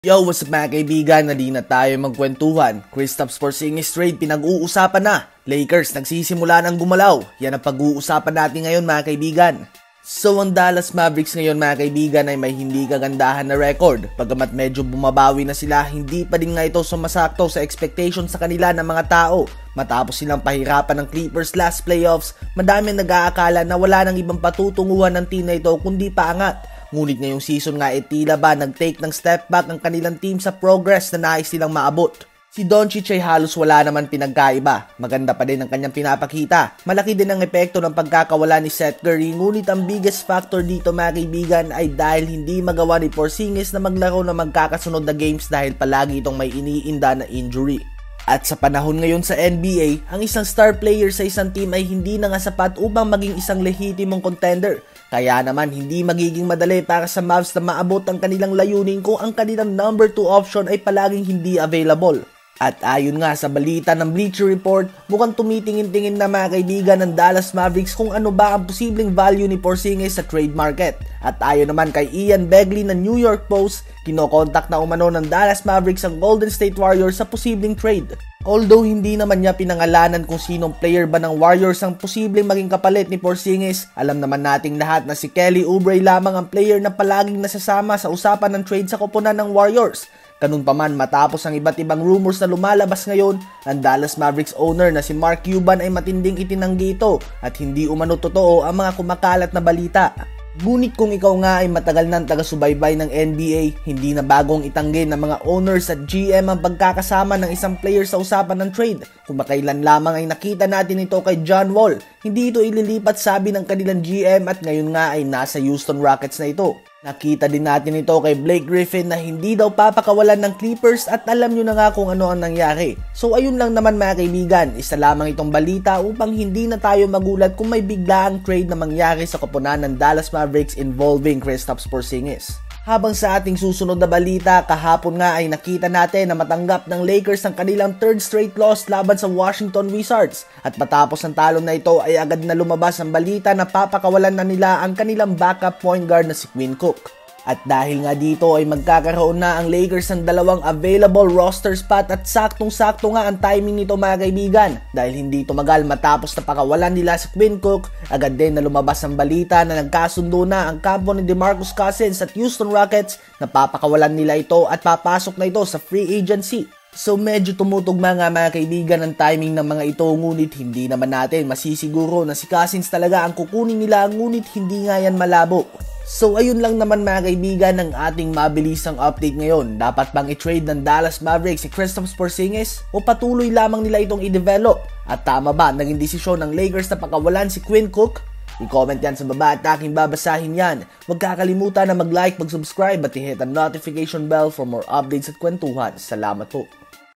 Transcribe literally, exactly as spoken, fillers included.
Yo, what's up mga kaibigan? Nadi na tayo magkwentuhan. Kristaps Porzingis trade pinag-uusapan na. Lakers nagsisimula ng gumalaw. Yan ang pag-uusapan natin ngayon mga kaibigan. So ang Dallas Mavericks ngayon mga kaibigan ay may hindi kagandahan na record. Pagamat medyo bumabawi na sila, hindi pa din nga ito sumasakto sa expectation sa kanila ng mga tao. Matapos silang pahirapan ng Clippers last playoffs, madami nag-aakala na wala nang ibang patutunguhan ng team na ito kundi paangat. Ngunit ngayong season nga ay tila ba nag-take ng step back ang kanilang team sa progress na nais silang maabot. Si Doncic ay halos wala naman pinagkaiba. Maganda pa din ang kanyang pinapakita. Malaki din ang epekto ng pagkakawala ni Seth Curry, ngunit ang biggest factor dito mga kaibigan ay dahil hindi magawa ni Porzingis na maglaro na magkakasunod na games dahil palagi itong may iniinda na injury. At sa panahon ngayon sa N B A, ang isang star player sa isang team ay hindi na nga sapat upang maging isang lehitimong contender. Kaya naman hindi magiging madali para sa Mavs na maabot ang kanilang layunin kung ang kanilang number two option ay palaging hindi available. At ayon nga sa balita ng Bleacher Report, mukhang tumitingin-tingin na mga kaibigan ng Dallas Mavericks kung ano ba ang posibleng value ni Porzingis sa trade market. At ayon naman kay Ian Begley ng New York Post, kinokontak na umano ng Dallas Mavericks ang Golden State Warriors sa posibleng trade. Although hindi naman niya pinangalanan kung sinong player ba ng Warriors ang posibleng maging kapalit ni Porzingis, alam naman nating lahat na si Kelly Oubre lamang ang player na palaging nasasama sa usapan ng trade sa koponan ng Warriors. Ganun pa man, matapos ang iba't ibang rumors na lumalabas ngayon, ang Dallas Mavericks owner na si Mark Cuban ay matinding itinanggi ito at hindi umano totoo ang mga kumakalat na balita. Ngunit kung ikaw nga ay matagal nang taga-subaybay ng N B A, hindi na bagong itanggi ng mga owners at G M ang pagkakasama ng isang player sa usapan ng trade. Kung makailan lamang ay nakita natin ito kay John Wall, hindi ito ililipat sabi ng kanilang G M at ngayon nga ay nasa Houston Rockets na ito. Nakita din natin ito kay Blake Griffin na hindi daw papakawalan ng Clippers at alam nyo na nga kung ano ang nangyari. So ayun lang naman mga kaibigan, isa lamang itong balita upang hindi na tayo magulat kung may biglaang trade na mangyari sa koponan ng Dallas Mavericks involving Kristaps Porzingis. Habang sa ating susunod na balita, kahapon nga ay nakita natin na matanggap ng Lakers ang kanilang third straight loss laban sa Washington Wizards. At matapos ang talo na ito ay agad na lumabas ang balita na papakawalan na nila ang kanilang backup point guard na si Quinn Cook. At dahil nga dito ay magkakaroon na ang Lakers ng dalawang available roster spot at saktong-sakto nga ang timing nito mga kaibigan. Dahil hindi tumagal matapos na pakawalan nila si Quinn Cook, agad din na lumabas ang balita na nagkasundo na ang kampo ni DeMarcus Cousins at Houston Rockets na papakawalan nila ito at papasok na ito sa free agency. So medyo tumutugma nga mga kaibigan ang timing ng mga ito, ngunit hindi naman natin masisiguro na si Cousins talaga ang kukunin nila, ngunit hindi nga yan malabo. So ayun lang naman mga kaibigan ng ating mabilisang update ngayon. Dapat bang i-trade ng Dallas Mavericks si Kristaps Porzingis o patuloy lamang nila itong i-develop? At tama ba naging desisyon ng Lakers na pakawalan si Quinn Cook? I-comment yan sa baba at aking babasahin yan. Huwag kakalimutan na mag-like, mag-subscribe at i-hit ang notification bell for more updates at kwentuhan. Salamat po.